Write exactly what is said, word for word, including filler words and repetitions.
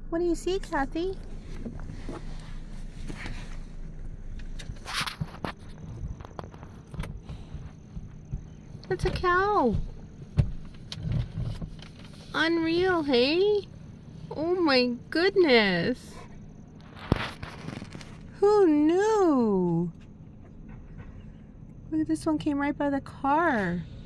What do you see, Cathy? That's a cow. Unreal, hey? Oh my goodness. Who knew? Look at this one, came right by the car.